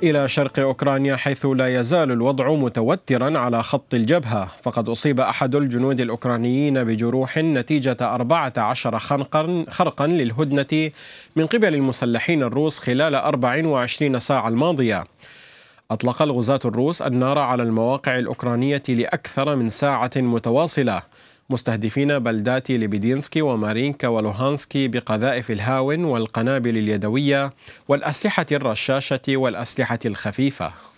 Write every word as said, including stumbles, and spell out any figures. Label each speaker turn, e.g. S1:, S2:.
S1: إلى شرق أوكرانيا، حيث لا يزال الوضع متوترا على خط الجبهة، فقد أصيب أحد الجنود الأوكرانيين بجروح نتيجة أربعة عشر خنقا خرقا للهدنة من قبل المسلحين الروس خلال أربع وعشرين ساعة الماضية. أطلق الغزاة الروس النار على المواقع الأوكرانية لأكثر من ساعة متواصلة، مستهدفين بلدات ليبيدينسكي ومارينكا ولوهانسكي بقذائف الهاون والقنابل اليدوية والأسلحة الرشاشة والأسلحة الخفيفة.